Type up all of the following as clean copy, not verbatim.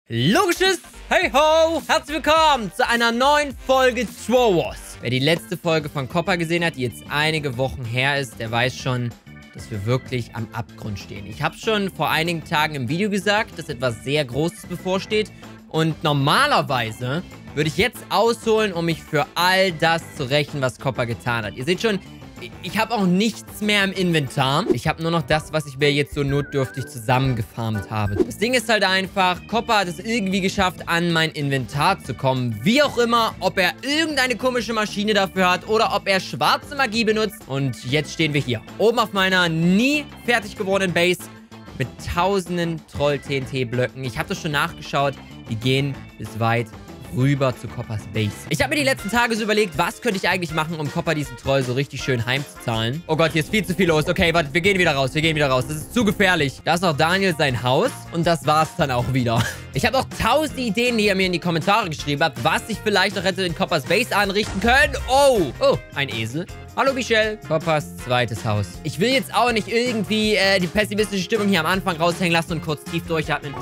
Logisches Hey Ho! Herzlich willkommen zu einer neuen Folge Troll Wars. Wer die letzte Folge von Copper gesehen hat, die jetzt einige Wochen her ist, der weiß schon, dass wir wirklich am Abgrund stehen. Ich habe schon vor einigen Tagen im Video gesagt, dass etwas sehr Großes bevorsteht. Und normalerweise würde ich jetzt ausholen, um mich für all das zu rächen, was Copper getan hat. Ihr seht schon, ich habe auch nichts mehr im Inventar. Ich habe nur noch das, was ich mir jetzt so notdürftig zusammengefarmt habe. Das Ding ist halt einfach, Copper hat es irgendwie geschafft, an mein Inventar zu kommen. Wie auch immer, ob er irgendeine komische Maschine dafür hat oder ob er schwarze Magie benutzt. Und jetzt stehen wir hier. Oben auf meiner nie fertig gewordenen Base mit tausenden Troll-TNT-Blöcken. Ich habe das schon nachgeschaut. Die gehen bis weit rüber zu Coppers Base. Ich habe mir die letzten Tage so überlegt, was könnte ich eigentlich machen, um Copper diesen Troll so richtig schön heimzuzahlen. Oh Gott, hier ist viel zu viel los. Okay, warte, wir gehen wieder raus. Das ist zu gefährlich. Da ist noch Daniel sein Haus und das war's dann auch wieder. Ich habe auch tausende Ideen, die ihr mir in die Kommentare geschrieben habt, was ich vielleicht noch hätte in Coppers Base anrichten können. Oh, ein Esel. Hallo Michelle. Coppers zweites Haus. Ich will jetzt auch nicht irgendwie die pessimistische Stimmung hier am Anfang raushängen lassen und kurz tief durchatmen.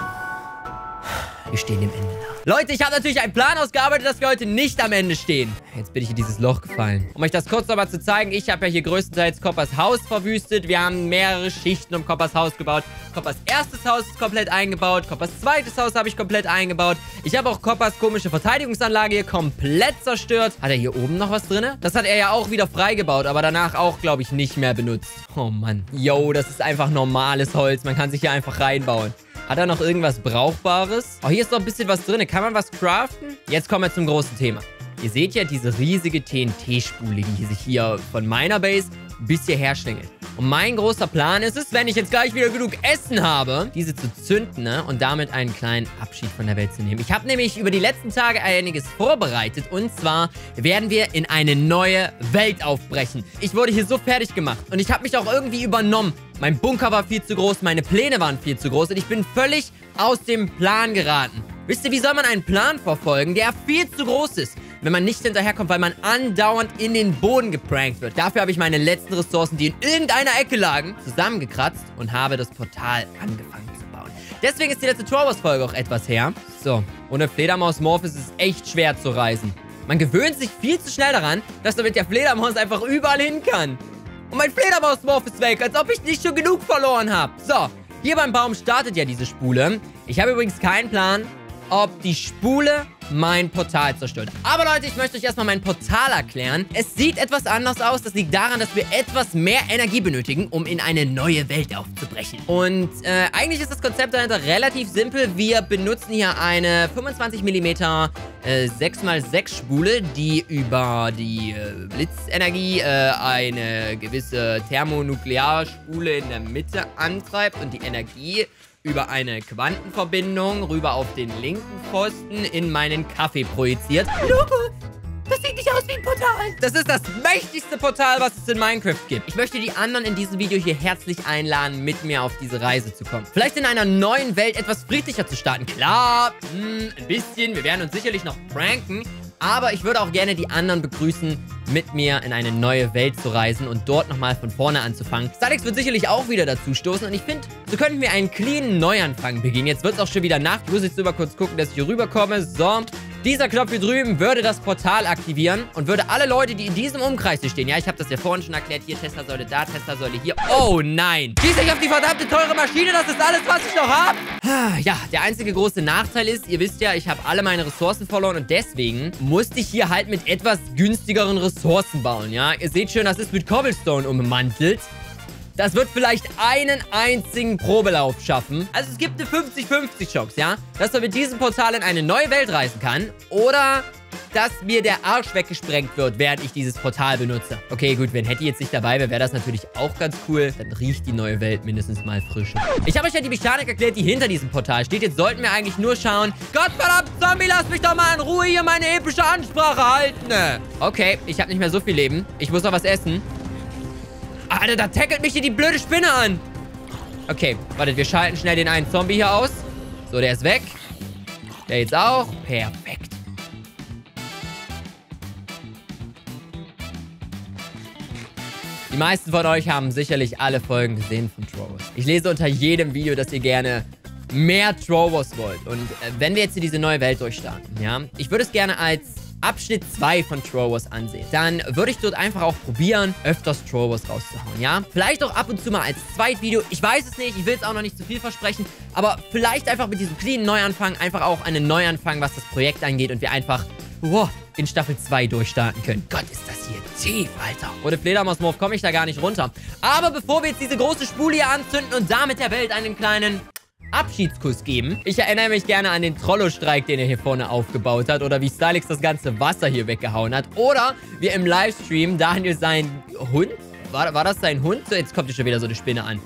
Wir stehen dem Ende nach. Leute, ich habe natürlich einen Plan ausgearbeitet, dass wir heute nicht am Ende stehen. Jetzt bin ich in dieses Loch gefallen. Um euch das kurz nochmal zu zeigen, ich habe ja hier größtenteils Coppers Haus verwüstet. Wir haben mehrere Schichten um Coppers Haus gebaut. Coppers erstes Haus ist komplett eingebaut. Coppers zweites Haus habe ich komplett eingebaut. Ich habe auch Coppers komische Verteidigungsanlage hier komplett zerstört. Hat er hier oben noch was drin? Das hat er ja auch wieder freigebaut, aber danach auch, glaube ich, nicht mehr benutzt. Oh Mann. Yo, das ist einfach normales Holz. Man kann sich hier einfach reinbauen. Hat er noch irgendwas Brauchbares? Oh, hier ist noch ein bisschen was drin. Kann man was craften? Jetzt kommen wir zum großen Thema. Ihr seht ja diese riesige TNT-Spule, die sich hier von meiner Base bis hierher schlängelt. Und mein großer Plan ist es, wenn ich jetzt gleich wieder genug Essen habe, diese zu zünden, ne? Und damit einen kleinen Abschied von der Welt zu nehmen. Ich habe nämlich über die letzten Tage einiges vorbereitet. Und zwar werden wir in eine neue Welt aufbrechen. Ich wurde hier so fertig gemacht. Und ich habe mich auch irgendwie übernommen. Mein Bunker war viel zu groß, meine Pläne waren viel zu groß und ich bin völlig aus dem Plan geraten. Wisst ihr, wie soll man einen Plan verfolgen, der viel zu groß ist, wenn man nicht hinterherkommt, weil man andauernd in den Boden geprankt wird? Dafür habe ich meine letzten Ressourcen, die in irgendeiner Ecke lagen, zusammengekratzt und habe das Portal angefangen zu bauen. Deswegen ist die letzte Troll Wars Folge auch etwas her. So, ohne Fledermaus-Morph ist es echt schwer zu reisen. Man gewöhnt sich viel zu schnell daran, dass man mit der Fledermaus einfach überall hin kann. Und mein Fledermaus-Morph ist weg, als ob ich nicht schon genug verloren habe. So, hier beim Baum startet ja diese Spule. Ich habe übrigens keinen Plan, ob die Spule mein Portal zerstört. Aber Leute, ich möchte euch erstmal mein Portal erklären. Es sieht etwas anders aus. Das liegt daran, dass wir etwas mehr Energie benötigen, um in eine neue Welt aufzubrechen. Und eigentlich ist das Konzept dahinter relativ simpel. Wir benutzen hier eine 25 mm 6x6 Spule, die über die Blitzenergie eine gewisse Thermonuklearspule in der Mitte antreibt und die Energie über eine Quantenverbindung rüber auf den linken Pfosten in meinen Kaffee projiziert. Logo, das sieht nicht aus wie ein Portal. Das ist das mächtigste Portal, was es in Minecraft gibt. Ich möchte die anderen in diesem Video hier herzlich einladen, mit mir auf diese Reise zu kommen. Vielleicht in einer neuen Welt etwas friedlicher zu starten. Klar, ein bisschen. Wir werden uns sicherlich noch pranken. Aber ich würde auch gerne die anderen begrüßen, mit mir in eine neue Welt zu reisen und dort nochmal von vorne anzufangen. Static wird sicherlich auch wieder dazu stoßen und ich finde, so könnten wir einen cleanen Neuanfang beginnen. Jetzt wird es auch schon wieder Nacht. Ich muss jetzt mal kurz gucken, dass ich hier rüberkomme. So. Dieser Knopf hier drüben würde das Portal aktivieren und würde alle Leute, die in diesem Umkreis hier stehen, ja, ich habe das ja vorhin schon erklärt, hier Tesla-Säule da, Tesla-Säule hier. Oh nein! Schieß euch auf die verdammte teure Maschine, das ist alles, was ich noch habe! Ja, der einzige große Nachteil ist, ihr wisst ja, ich habe alle meine Ressourcen verloren und deswegen musste ich hier halt mit etwas günstigeren Ressourcen bauen, ja. Ihr seht schon, das ist mit Cobblestone ummantelt. Das wird vielleicht einen einzigen Probelauf schaffen. Also es gibt eine 50-50 Chance, ja? Dass man mit diesem Portal in eine neue Welt reisen kann. Oder dass mir der Arsch weggesprengt wird, während ich dieses Portal benutze. Okay, gut, wenn Hetty jetzt nicht dabei wäre, wäre das natürlich auch ganz cool. Dann riecht die neue Welt mindestens mal frisch. Ich habe euch ja die Mechanik erklärt, die hinter diesem Portal steht. Jetzt sollten wir eigentlich nur schauen. Gottverdammt, Zombie, lass mich doch mal in Ruhe hier meine epische Ansprache halten. Okay, ich habe nicht mehr so viel Leben. Ich muss noch was essen. Alter, da tackelt mich hier die blöde Spinne an. Okay, wartet, wir schalten schnell den einen Zombie hier aus. So, der ist weg. Der jetzt auch. Perfekt. Die meisten von euch haben sicherlich alle Folgen gesehen von Troll Wars. Ich lese unter jedem Video, dass ihr gerne mehr Troll Wars wollt und wenn wir jetzt hier diese neue Welt durchstarten, ja, ich würde es gerne als Abschnitt 2 von Troll Wars ansehen. Dann würde ich dort einfach auch probieren, öfters Troll Wars rauszuhauen, ja? Vielleicht auch ab und zu mal als Zweitvideo. Ich weiß es nicht, ich will es auch noch nicht zu viel versprechen, aber vielleicht einfach mit diesem cleanen Neuanfang einfach auch einen Neuanfang, was das Projekt angeht und wir einfach in Staffel 2 durchstarten können. Gott, ist das hier tief, Alter. Ohne Fledermaus-Morph komme ich da gar nicht runter. Aber bevor wir jetzt diese große Spule hier anzünden und damit der Welt einen kleinen Abschiedskuss geben. Ich erinnere mich gerne an den Trollo-Streik, den er hier vorne aufgebaut hat. Oder wie Stylix das ganze Wasser hier weggehauen hat. Oder wie im Livestream Daniel sein Hund. War das sein Hund? So, jetzt kommt hier schon wieder so eine Spinne an.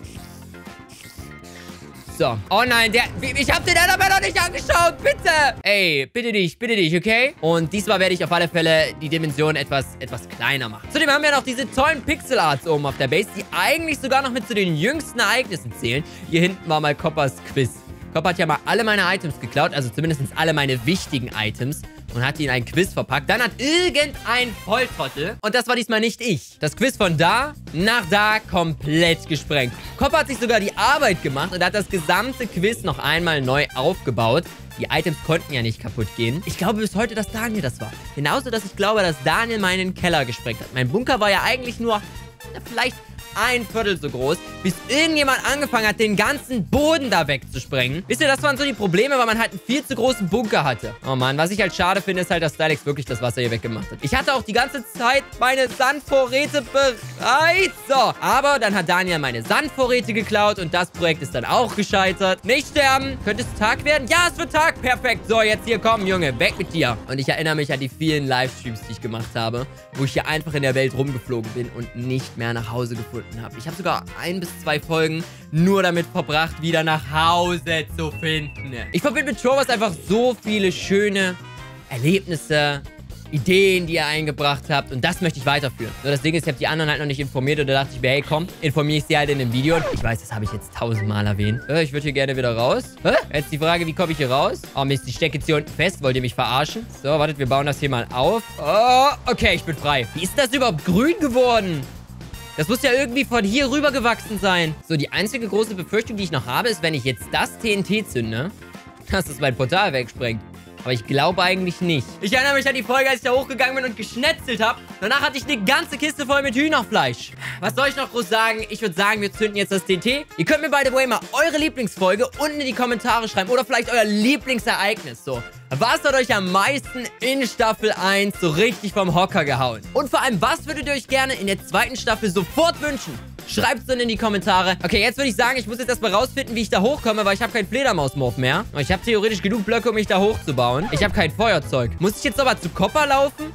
So. Oh nein, ich hab den aber noch nicht angeschaut. Bitte. Ey, bitte dich, okay? Und diesmal werde ich auf alle Fälle die Dimension etwas kleiner machen. Zudem haben wir noch diese tollen Pixel-Arts oben auf der Base, die eigentlich sogar noch mit zu den jüngsten Ereignissen zählen. Hier hinten war mal Coppers Quiz. Copper hat ja mal alle meine Items geklaut, also zumindest alle meine wichtigen Items. Und hat die in ein Quiz verpackt. Dann hat irgendein Volltrottel, und das war diesmal nicht ich, das Quiz von da nach da komplett gesprengt. Copper hat sich sogar die Arbeit gemacht und hat das gesamte Quiz noch einmal neu aufgebaut. Die Items konnten ja nicht kaputt gehen. Ich glaube bis heute, dass Daniel das war. Genauso, dass ich glaube, dass Daniel meinen Keller gesprengt hat. Mein Bunker war ja eigentlich nur, vielleicht ein Viertel so groß, bis irgendjemand angefangen hat, den ganzen Boden da wegzusprengen. Wisst ihr, das waren so die Probleme, weil man halt einen viel zu großen Bunker hatte. Oh Mann, was ich halt schade finde, ist halt, dass Stylix wirklich das Wasser hier weggemacht hat. Ich hatte auch die ganze Zeit meine Sandvorräte bereit. So, aber dann hat Daniel meine Sandvorräte geklaut und das Projekt ist dann auch gescheitert. Nicht sterben. Könnte es Tag werden? Ja, es wird Tag. Perfekt. So, jetzt hier, komm, Junge, weg mit dir. Und ich erinnere mich an die vielen Livestreams, die ich gemacht habe, wo ich hier einfach in der Welt rumgeflogen bin und nicht mehr nach Hause gefunden habe. Ich habe sogar 1 bis 2 Folgen nur damit verbracht, wieder nach Hause zu finden. Ich verbinde mit Troll Wars einfach so viele schöne Erlebnisse, Ideen, die ihr eingebracht habt. Und das möchte ich weiterführen. Nur das Ding ist, ich habe die anderen halt noch nicht informiert. Und da dachte ich mir, hey, komm, informiere ich sie halt in dem Video. Und ich weiß, das habe ich jetzt 1000-mal erwähnt. Ich würde hier gerne wieder raus. Jetzt die Frage, wie komme ich hier raus? Oh Mist, ich stecke jetzt hier unten fest. Wollt ihr mich verarschen? So, wartet, wir bauen das hier mal auf. Oh, okay, ich bin frei. Wie ist das überhaupt grün geworden? Das muss ja irgendwie von hier rüber gewachsen sein. So, die einzige große Befürchtung, die ich noch habe, ist, wenn ich jetzt das TNT zünde, dass es mein Portal wegsprengt. Aber ich glaube eigentlich nicht. Ich erinnere mich an die Folge, als ich da hochgegangen bin und geschnetzelt habe. Danach hatte ich eine ganze Kiste voll mit Hühnerfleisch. Was soll ich noch groß sagen? Ich würde sagen, wir zünden jetzt das TNT. Ihr könnt mir, by the way, mal eure Lieblingsfolge unten in die Kommentare schreiben. Oder vielleicht euer Lieblingsereignis. So, was hat euch am meisten in Staffel 1 so richtig vom Hocker gehauen? Und vor allem, was würdet ihr euch gerne in der 2. Staffel sofort wünschen? Schreibt es dann in die Kommentare. Okay, jetzt würde ich sagen, ich muss jetzt erstmal rausfinden, wie ich da hochkomme, weil ich habe keinen Fledermaus-Morph mehr. Und ich habe theoretisch genug Blöcke, um mich da hochzubauen. Ich habe kein Feuerzeug. Muss ich jetzt aber zu Copper laufen?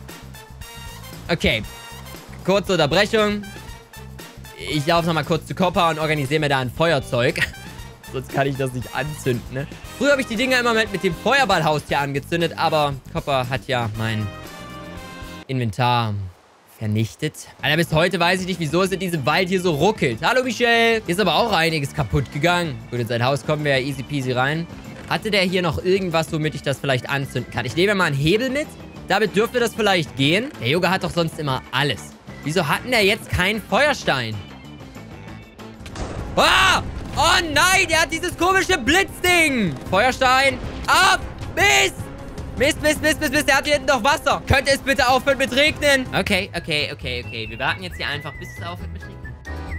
Okay. Kurze Unterbrechung. Ich laufe nochmal kurz zu Copper und organisiere mir da ein Feuerzeug. Sonst kann ich das nicht anzünden, ne? Früher habe ich die Dinger immer mit dem Feuerballhaus hier angezündet, aber Copper hat ja mein Inventar vernichtet. Alter, bis heute weiß ich nicht, wieso es in diesem Wald hier so ruckelt. Hallo, Michelle. Hier ist aber auch einiges kaputt gegangen. Gut, in sein Haus kommen wir ja easy peasy rein. Hatte der hier noch irgendwas, womit ich das vielleicht anzünden kann? Ich nehme mal einen Hebel mit. Damit dürfte das vielleicht gehen. Der Junge hat doch sonst immer alles. Wieso hatten der jetzt keinen Feuerstein? Ah! Oh nein, der hat dieses komische Blitzding. Feuerstein. Ab! Mist! Mist, Mist, Mist, Mist, Mist. Der hat hier hinten noch Wasser. Könnte es bitte aufhören mit Regnen? Okay. Wir warten jetzt hier einfach, bis es aufhört mit Regnen.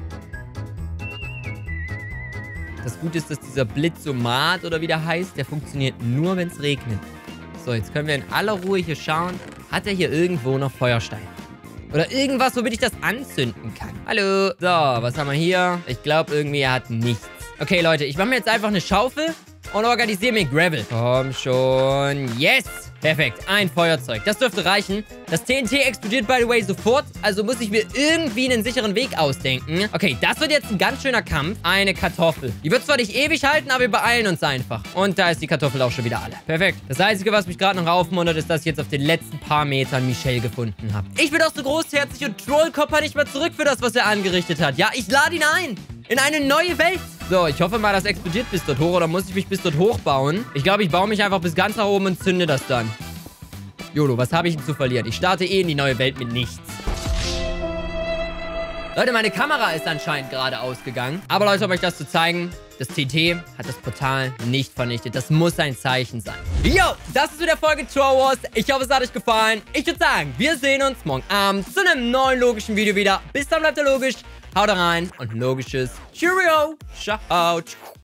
Das Gute ist, dass dieser Blitzomat oder wie der heißt, der funktioniert nur, wenn es regnet. So, jetzt können wir in aller Ruhe hier schauen. Hat er hier irgendwo noch Feuerstein? Oder irgendwas, womit ich das anzünden kann. Hallo. So, was haben wir hier? Ich glaube irgendwie, er hat nichts. Okay, Leute, ich mache mir jetzt einfach eine Schaufel und organisiere mir Gravel. Komm schon. Yes. Perfekt. Ein Feuerzeug. Das dürfte reichen. Das TNT explodiert, by the way, sofort. Also muss ich mir irgendwie einen sicheren Weg ausdenken. Okay, das wird jetzt ein ganz schöner Kampf. Eine Kartoffel. Die wird zwar nicht ewig halten, aber wir beeilen uns einfach. Und da ist die Kartoffel auch schon wieder alle. Perfekt. Das Einzige, was mich gerade noch aufmuntert, ist, dass ich jetzt auf den letzten paar Metern Michelle gefunden habe. Ich bin auch so großherzig und troll Copper nicht mal zurück für das, was er angerichtet hat. Ja, ich lade ihn ein. In eine neue Welt. So, ich hoffe mal, das explodiert bis dort hoch. Oder muss ich mich bis dort hochbauen? Ich glaube, ich baue mich einfach bis ganz nach oben und zünde das dann. YOLO, was habe ich denn zu verlieren? Ich starte eh in die neue Welt mit nichts. Leute, meine Kamera ist anscheinend gerade ausgegangen. Aber Leute, um euch das zu zeigen, Das TT hat das Portal nicht vernichtet. Das muss ein Zeichen sein. Jo, das ist wieder Folge Troll Wars. Ich hoffe, es hat euch gefallen. Ich würde sagen, wir sehen uns morgen Abend zu einem neuen logischen Video wieder. Bis dann, bleibt ihr logisch. Haut rein und logisches Cheerio. Ciao.